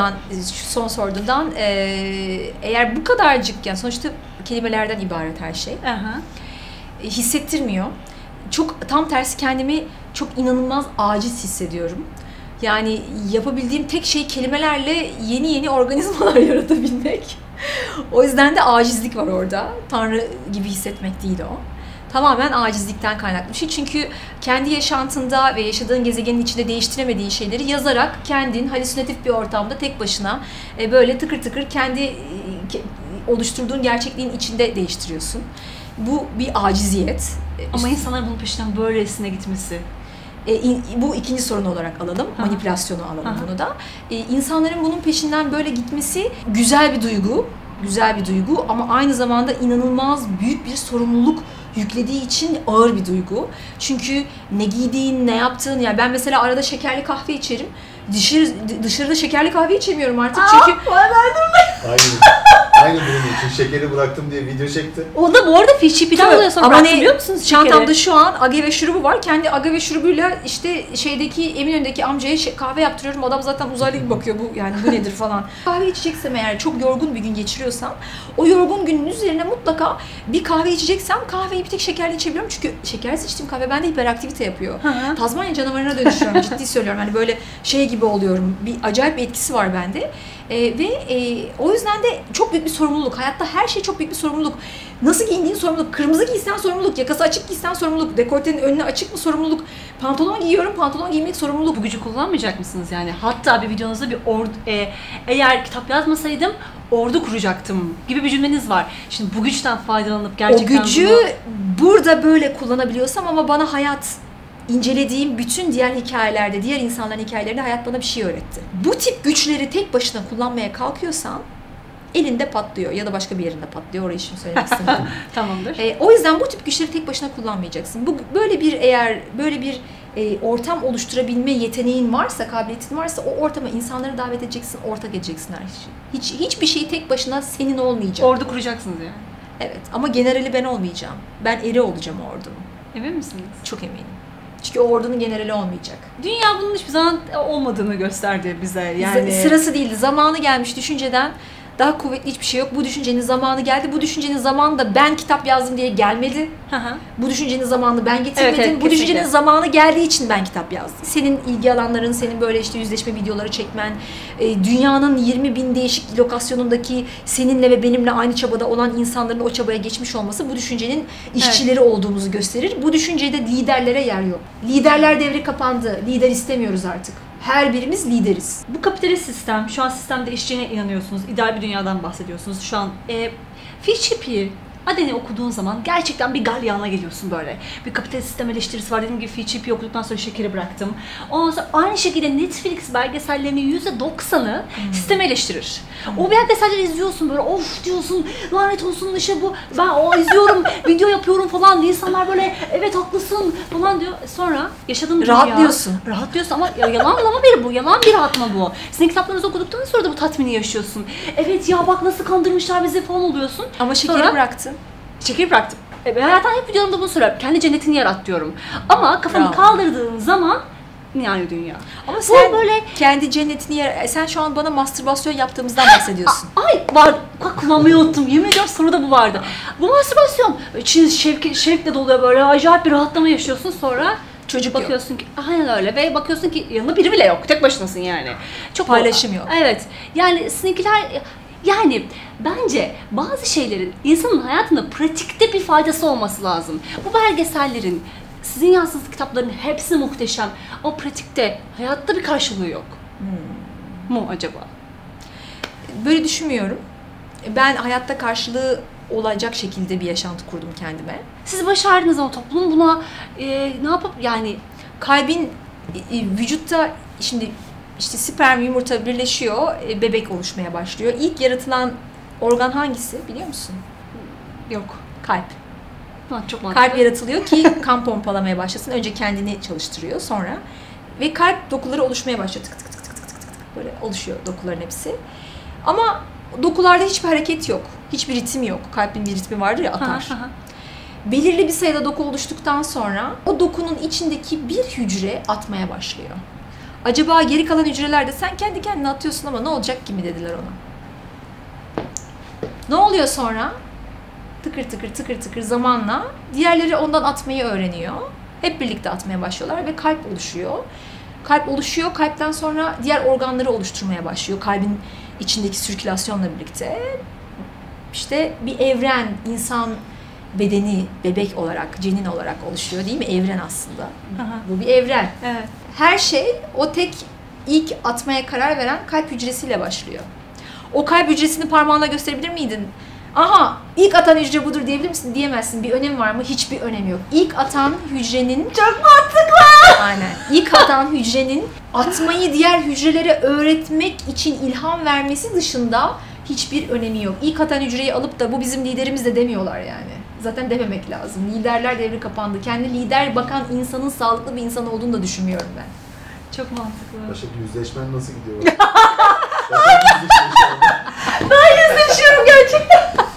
son sorudan eğer bu kadarcık yani sonuçta kelimelerden ibaret her şey. Hissettirmiyor. Çok tam tersi kendimi çok inanılmaz aciz hissediyorum. Yani yapabildiğim tek şey kelimelerle yeni organizmalar yaratabilmek. O yüzden de acizlik var orada. Tanrı gibi hissetmek değil o. Tamamen acizlikten kaynaklı bir şey. Çünkü kendi yaşantında ve yaşadığın gezegenin içinde değiştiremediğin şeyleri yazarak kendin halüsinatif bir ortamda tek başına böyle tıkır tıkır kendi oluşturduğun gerçekliğin içinde değiştiriyorsun. Bu bir aciziyet. Ama insanlar bunun peşinden böylesine gitmesi. Bu ikinci sorun olarak alalım. Manipülasyonu alalım bunu da. İnsanların bunun peşinden böyle gitmesi güzel bir duygu. Güzel bir duygu ama aynı zamanda inanılmaz büyük bir sorumluluk yüklediği için ağır bir duygu. Çünkü ne giydiğin, ne yaptığın, yani ben mesela arada şekerli kahve içerim. Dışarıda şekerli kahve içemiyorum artık çünkü... Aynı bunun için şekeri bıraktım diye video çekti. Onda bu arada FCP'den dolayı sonra bıraktım biliyor musunuz? Çantamda şu an agave şurubu var. Kendi agave şurubuyla işte şeydeki Eminönü'ndeki amcaya kahve yaptırıyorum. Adam zaten uzaylı gibi bakıyor bu yani bu nedir falan. Kahve içeceksem eğer çok yorgun bir gün geçiriyorsam o yorgun günün üzerine mutlaka bir kahve içeceksem kahveyi bir tek şekerli içebiliyorum. Çünkü şekersiz içtiğim kahve bende hiperaktivite yapıyor. Tazmanya canavarına dönüşüyorum. Ciddi söylüyorum. Hani böyle şey gibi oluyorum. Bir acayip bir etkisi var bende. O yüzden de çok büyük bir sorumluluk. Hayatta her şey çok büyük bir sorumluluk. Nasıl giyindiğin sorumluluk. Kırmızı giysen sorumluluk. Yakası açık giysen sorumluluk. Dekoltenin önüne açık mı sorumluluk. Pantolon giyiyorum. Pantolon giymek sorumluluk. Bu gücü kullanmayacak mısınız yani? Hatta bir videonuzda eğer kitap yazmasaydım ordu kuracaktım gibi bir cümleniz var. Şimdi bu güçten faydalanıp gerçekten o gücü burada böyle kullanabiliyorsam ama bana hayat incelediğim bütün diğer hikayelerde, diğer insanların hikayelerinde hayat bana bir şey öğretti. Bu tip güçleri tek başına kullanmaya kalkıyorsan elinde patlıyor ya da başka bir yerinde patlıyor. Orayı şimdi söylemek istemiyorum. Tamamdır. O yüzden bu tip güçleri tek başına kullanmayacaksın. Böyle bir ortam oluşturabilme yeteneğin varsa, kabiliyetin varsa o ortama insanları davet edeceksin, ortak edeceksin her şeyi. Hiçbir şey tek başına senin olmayacak. Ordu kuracaksınız yani. Evet ama generali ben olmayacağım. Ben eri olacağım ordunun. Emin misiniz? Çok eminim. Çünkü o ordunun generali olmayacak. Dünya bunun hiçbir zaman olmadığını gösterdi bize. Yani Sırası değildi. Zamanı gelmiş düşünceden daha kuvvetli hiçbir şey yok. Bu düşüncenin zamanı geldi. Bu düşüncenin zamanı da ben kitap yazdım diye gelmedi. Bu düşüncenin zamanını ben getirmedim. Evet, bu düşüncenin kesinlikle. zamanı geldiği için ben kitap yazdım. Senin ilgi alanların, senin böyle işte yüzleşme videoları çekmen, dünyanın 20.000 değişik lokasyonundaki seninle ve benimle aynı çabada olan insanların o çabaya geçmiş olması bu düşüncenin işçileri olduğumuzu gösterir. Bu düşüncede liderlere yer yok. Liderler devri kapandı. Lider istemiyoruz artık. Her birimiz lideriz. Bu kapitalist sistem, şu an sistemde işçiliğine inanıyorsunuz. İdeal bir dünyadan bahsediyorsunuz. Şu an Fiçipi, Aden'i okuduğun zaman gerçekten bir galyana geliyorsun böyle. Bir kapitalist sistem eleştirisi var. Dediğim gibi Fiçipi okuduktan sonra şekeri bıraktım. Ondan sonra aynı şekilde Netflix belgesellerinin %90'ı sistemi eleştirir. O belgeselleri izliyorsun böyle of diyorsun, lanet olsun işte bu. Ben o izliyorum, video yapıyorum falan. İnsanlar böyle evet haklısın falan diyor. Sonra yaşadığın dünya... Rahatlıyorsun ama yalanlama bu. Yalan bir rahatma bu. Sizin kitaplarınızı okuduktan sonra da bu tatmini yaşıyorsun. Evet ya bak nasıl kandırmışlar bizi falan oluyorsun. Ama şekeri bıraktın. Şekeri bıraktım. Ben zaten hep videolarımda bunu söylüyorum. Kendi cennetini yarat diyorum. Ama kafamı kaldırdığın zaman yani dünya. Ama sen böyle kendi cennetini sen şu an bana mastürbasyon yaptığımızdan bahsediyorsun. Ay var. Kullanmayı unuttum. Yemin ediyorum soruda bu vardı. Bu mastürbasyon. İçin şevkle doluyor böyle. Acayip bir rahatlama yaşıyorsun sonra. Çocuk bakıyorsun yok. Ki aynen öyle ve bakıyorsun ki yanında biri bile yok. Tek başınasın yani. Çok paylaşım yok. Evet. Yani sizinkiler yani bence bazı şeylerin insanın hayatında pratikte bir faydası olması lazım. Bu belgesellerin, sizin yazdığınız kitapların hepsi muhteşem ama pratikte, hayatta bir karşılığı yok. Mu acaba? Böyle düşünmüyorum. Ben hayatta karşılığı olacak şekilde bir yaşantı kurdum kendime. Siz başardınız ama toplum buna ne yapıp yani kalbin vücutta şimdi işte sperm yumurta birleşiyor, bebek oluşmaya başlıyor. İlk yaratılan organ hangisi biliyor musun? Yok. Kalp. Çok mantıklı. Kalp yaratılıyor ki kan pompalamaya başlasın. Önce kendini çalıştırıyor sonra. Ve kalp dokuları oluşmaya başlıyor. Tık tık tık tık tık tık tık böyle oluşuyor dokuların hepsi. Ama dokularda hiçbir hareket yok. Hiçbir ritim yok. Kalbin bir ritmi vardır ya atar. Belirli bir sayıda doku oluştuktan sonra o dokunun içindeki bir hücre atmaya başlıyor. Acaba geri kalan hücrelerde sen kendi kendine atıyorsun ama ne olacak ki mi dediler ona. Ne oluyor sonra? Tıkır tıkır tıkır tıkır zamanla diğerleri ondan atmayı öğreniyor. Hep birlikte atmaya başlıyorlar ve kalp oluşuyor. Kalp oluşuyor, kalpten sonra diğer organları oluşturmaya başlıyor. Kalbin içindeki sirkülasyonla birlikte. İşte bir evren, insan bedeni, bebek olarak, cenin olarak oluşuyor değil mi? Evren aslında. Bu bir evren. Evet. Her şey o tek ilk atmaya karar veren kalp hücresiyle başlıyor. O kalp hücresini parmağına gösterebilir miydin? Aha, ilk atan hücre budur diyebilir misin? Diyemezsin. Bir önemi var mı? Hiçbir önemi yok. İlk atan hücrenin... Çok mantıklı! Aynen. İlk atan hücrenin atmayı diğer hücrelere öğretmek için ilham vermesi dışında hiçbir önemi yok. İlk atan hücreyi alıp da bu bizim liderimiz de demiyorlar yani. Zaten dememek lazım. Liderler devri kapandı. Kendi lider bakan insanın sağlıklı bir insan olduğunu da düşünmüyorum ben. Çok mantıklı. Başak yüzleşmen nasıl gidiyor? Başak yüzleşiyor şu anda. Ben yüzleşiyorum gerçekten.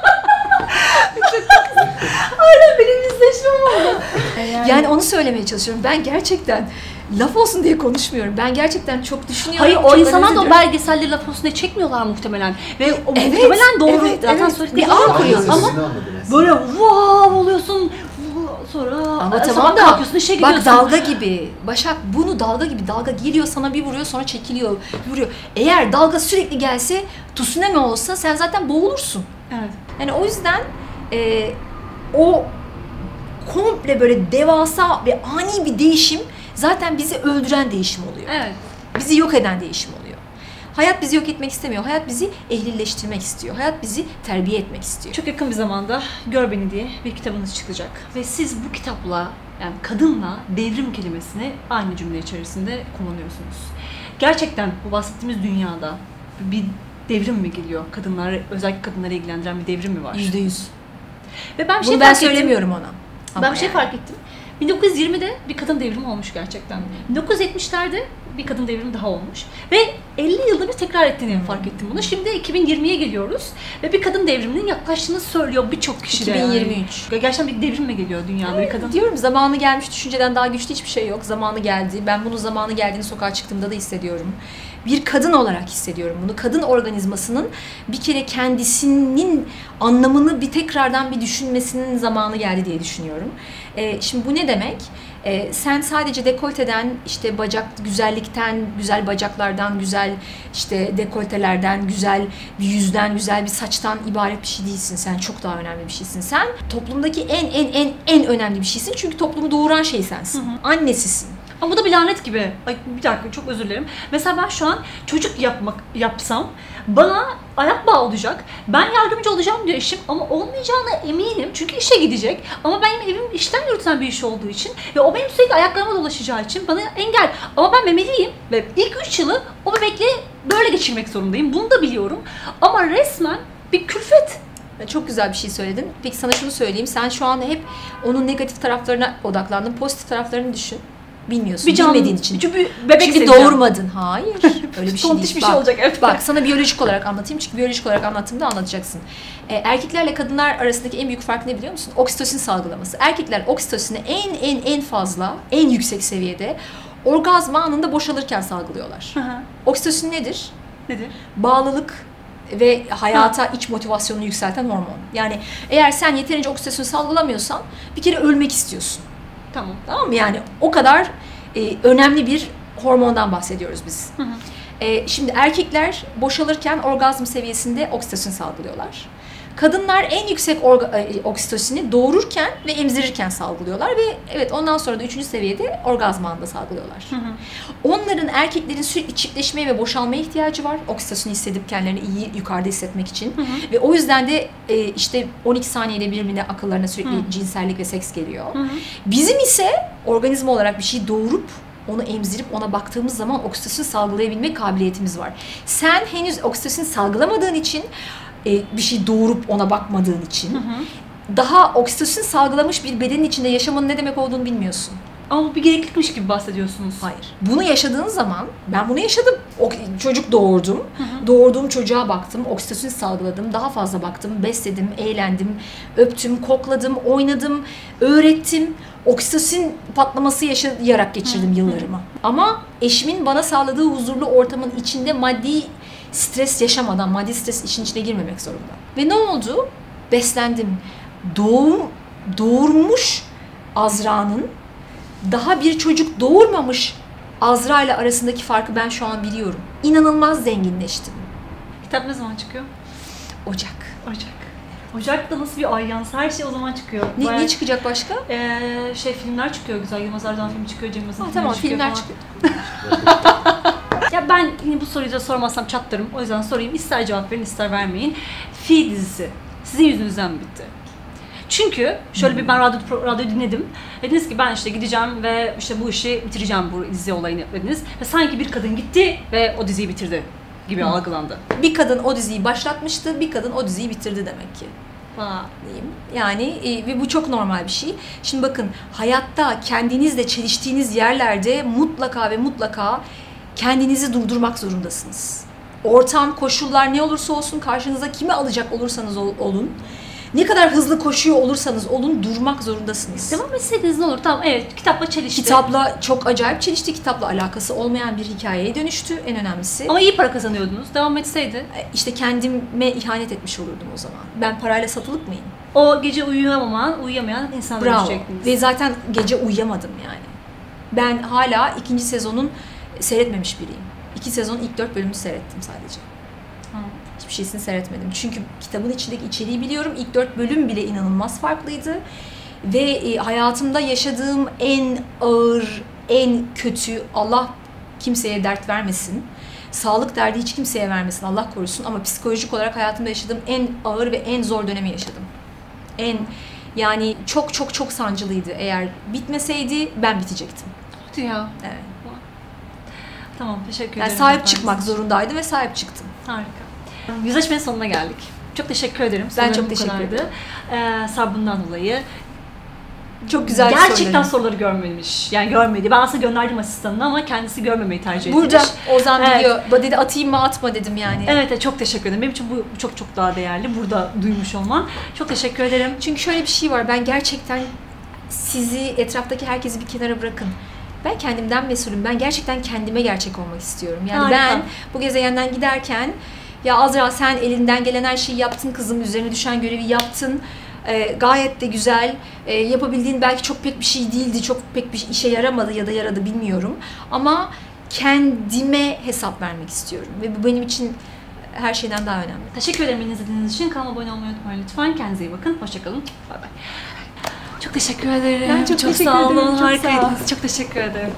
Aynen benim yüzleşmem oldu. Yani onu söylemeye çalışıyorum. Ben gerçekten laf olsun diye konuşmuyorum. Ben gerçekten çok düşünüyorum. Hayır o çok insanlar analiz da o ediyorum. belgeselleri laf olsun diye çekmiyorlar muhtemelen. Ve o Evet, muhtemelen doğru. evet, Zaten evet. söylediği Bir ağ kuruyor. Sesini ama anladım aslında. böyle wow oluyorsun. Sonra Ama sabah tamam da kalkıyorsun, işe gidiyorsun. bak dalga gibi. Başak bunu dalga gibi. Dalga geliyor sana bir vuruyor sonra çekiliyor. Bir vuruyor. Eğer dalga sürekli gelse tsunami olsa sen zaten boğulursun. Evet. Yani o yüzden o komple böyle devasa ve ani bir değişim zaten bizi öldüren değişim oluyor. Evet. Bizi yok eden değişim oluyor. Hayat bizi yok etmek istemiyor. Hayat bizi ehlileştirmek istiyor. Hayat bizi terbiye etmek istiyor. Çok yakın bir zamanda Gör Beni diye bir kitabınız çıkacak. Ve siz bu kitapla yani kadınla devrim kelimesini aynı cümle içerisinde kullanıyorsunuz. Gerçekten bu bahsettiğimiz dünyada bir devrim mi geliyor? Kadınları, özellikle kadınları ilgilendiren bir devrim mi var? %100. Ve ben bir Bunu şey ben fark ettim. söylemiyorum ona. Ama Ben bir şey yani. fark ettim. 1920'de bir kadın devrimi olmuş gerçekten. 1970'lerde bir kadın devrimi daha olmuş. Ve 50 yılda bir tekrar ettiğini fark ettim bunu. Şimdi 2020'ye geliyoruz ve bir kadın devriminin yaklaştığını söylüyor birçok kişi de. 2023. Yani. Gerçekten bir devrim mi geliyor dünyada bir kadın? Diyorum zamanı gelmiş düşünceden daha güçlü hiçbir şey yok. Zamanı geldi. Ben bunun zamanı geldiğini sokağa çıktığımda da hissediyorum. bir kadın olarak hissediyorum bunu. Kadın organizmasının bir kere kendisinin anlamını bir tekrardan bir düşünmesinin zamanı geldi diye düşünüyorum. Şimdi bu ne demek? Sen sadece dekolteden, işte bacak güzellikten, güzel bacaklardan, güzel işte dekoltelerden, güzel bir yüzden, güzel bir saçtan ibaret bir şey değilsin. Sen çok daha önemli bir şeysin. Sen toplumdaki en önemli bir şeysin. Çünkü toplumu doğuran şey sensin. Annesisin. Ama bu da bir lanet gibi. Ay, bir dakika, çok özür dilerim. Mesela ben şu an çocuk yapsam bana ayak bağı olacak. Ben yardımcı olacağım diyor eşim ama olmayacağına eminim. Çünkü işe gidecek. Ama benim evim işten yürüten bir iş olduğu için ve o benim sürekli ayaklarıma dolaşacağı için bana engel. Ama ben memeliyim ve ilk 3 yılı o bebekle böyle geçirmek zorundayım. Bunu da biliyorum. Ama resmen bir külfet. Çok güzel bir şey söyledin. Peki sana şunu söyleyeyim. Sen şu anda hep onun negatif taraflarına odaklandın. Pozitif taraflarını düşün. Bilmiyorsun, bilmediğin için. Çünkü bebek çünkü doğurmadın. Hayır. Öyle bir şey Tontiş değil. bir şey olacak. Evet. Bak sana biyolojik olarak anlatayım. Çünkü biyolojik olarak anlattığımda anlatacaksın. Erkeklerle kadınlar arasındaki en büyük fark ne biliyor musun? Oksitosin salgılaması. Erkekler oksitosini en fazla, en yüksek seviyede orgazm anında boşalırken salgılıyorlar. Oksitosin nedir? Nedir? Bağlılık ve hayata iç motivasyonunu yükselten hormon. Yani eğer sen yeterince oksitosin salgılamıyorsan bir kere ölmek istiyorsun. Tamam mı? Yani o kadar önemli bir hormondan bahsediyoruz biz. Şimdi erkekler boşalırken orgazm seviyesinde oksitosin salgılıyorlar. Kadınlar en yüksek oksitosini doğururken ve emzirirken salgılıyorlar ve evet ondan sonra da 3. seviyede orgazm anında salgılıyorlar. Onların, erkeklerin sürekli çiftleşmeye ve boşalmaya ihtiyacı var. Oksitosini hissedip kendilerini iyi yukarıda hissetmek için. Ve o yüzden de işte 12 saniyede birbirine akıllarına sürekli cinsellik ve seks geliyor. Bizim ise organizma olarak bir şey doğurup onu emzirip ona baktığımız zaman oksitosin salgılayabilme kabiliyetimiz var. Sen henüz oksitosin salgılamadığın için, bir şey doğurup ona bakmadığın için daha oksitosin salgılamış bir bedenin içinde yaşamanın ne demek olduğunu bilmiyorsun. Ama bu bir gereklilikmiş gibi bahsediyorsunuz. Hayır. Bunu yaşadığın zaman, ben bunu yaşadım. Çocuk doğurdum. Doğurduğum çocuğa baktım, oksitosin salgıladım, daha fazla baktım, besledim, eğlendim, öptüm, kokladım, oynadım, öğrettim. Oksitosin patlaması yaşayarak geçirdim yıllarımı. Ama eşimin bana sağladığı huzurlu ortamın içinde maddi stres yaşamadan, maddi stres işin içine girmemek zorunda. Ve ne oldu? Beslendim. Doğurmuş Azra'nın daha bir çocuk doğurmamış Azra ile arasındaki farkı ben şu an biliyorum. İnanılmaz zenginleştim. Kitap ne zaman çıkıyor? Ocak. Ocak'ta nasıl bir ay yansın? Her şey o zaman çıkıyor. Ne çıkacak başka? Filmler çıkıyor güzel. Yılmaz Erdoğan filmi çıkıyor, Cem Yılmaz'ın Tamam, filmler çıkıyor. Ya ben yine bu soruyu da sormazsam çatlarım. O yüzden sorayım. İster cevap verin, ister vermeyin. Fi dizisi sizin yüzünüzden mi bitti? Çünkü şöyle bir ben radyo dinledim. Dediniz ki ben işte gideceğim ve işte bu işi bitireceğim, bu dizi olayını dediniz. Ve sanki bir kadın gitti ve o diziyi bitirdi gibi algılandı. Bir kadın o diziyi başlatmıştı, bir kadın o diziyi bitirdi demek ki. Diyeyim. Yani ve bu çok normal bir şey. Şimdi bakın, hayatta kendinizle çeliştiğiniz yerlerde mutlaka ve mutlaka kendinizi durdurmak zorundasınız. Ortam, koşullar ne olursa olsun, karşınıza kimi alacak olursanız olun, ne kadar hızlı koşuyor olursanız olun, durmak zorundasınız. Devam etseydiniz ne olur? Tamam, evet, kitapla çelişti. Kitapla çok acayip çelişti. Kitapla alakası olmayan bir hikayeye dönüştü en önemlisi. Ama iyi para kazanıyordunuz. Devam etseydi. İşte kendime ihanet etmiş olurdum o zaman. Ben parayla satılık mıyım? O gece uyuyamayan insanlara dönüşecektiniz. Ve zaten gece uyuyamadım yani. Ben hala 2. sezonun seyretmemiş biriyim. 2 sezonun ilk 4 bölümünü seyrettim sadece. Hiçbir şeysini seyretmedim. Çünkü kitabın içindeki içeriği biliyorum. İlk 4 bölüm bile inanılmaz farklıydı. Ve hayatımda yaşadığım en ağır, en kötü, Allah kimseye dert vermesin. Sağlık derdi hiç kimseye vermesin, Allah korusun. Ama psikolojik olarak hayatımda yaşadığım en ağır ve en zor dönemi yaşadım. Yani çok sancılıydı. Eğer bitmeseydi ben bitecektim. Hadi ya. Evet. Tamam, teşekkür ederim. Yani sahip çıkmak zorundaydım ve sahip çıktım. Harika. Yüzleşmenin sonuna geldik. Çok teşekkür ederim. Ben çok teşekkür ederim. Sabrından dolayı. Çok güzel gerçekten soruları görmemiş. Yani görmedi. Ben aslında gönderdim asistanını ama kendisi görmemeyi tercih etmiş. Burada Ozan biliyor. Dedi atayım mı atma dedim yani. Evet, çok teşekkür ederim. Benim için bu çok daha değerli. Burada duymuş olman. Çok teşekkür ederim. Çünkü şöyle bir şey var. Ben gerçekten sizi, etraftaki herkesi bir kenara bırakın. Ben kendimden mesulüm. Ben gerçekten kendime gerçek olmak istiyorum. Yani Harika. ben bu gezegenden giderken ya Azra sen elinden gelen her şeyi yaptın kızım, üzerine düşen görevi yaptın. Gayet de güzel. Yapabildiğin belki çok pek bir şey değildi, çok pek bir işe yaramadı ya da yaradı bilmiyorum. Ama kendime hesap vermek istiyorum ve bu benim için her şeyden daha önemli. Teşekkür ederim beni izlediğiniz için. Kanalıma abone olmayı unutmayın lütfen. Kendinize iyi bakın. Hoşçakalın. Bay bay. Çok teşekkür ederim. Ben çok teşekkür sağ olun. ederim, çok sağ ol. Harikaydınız. Çok teşekkür ederim.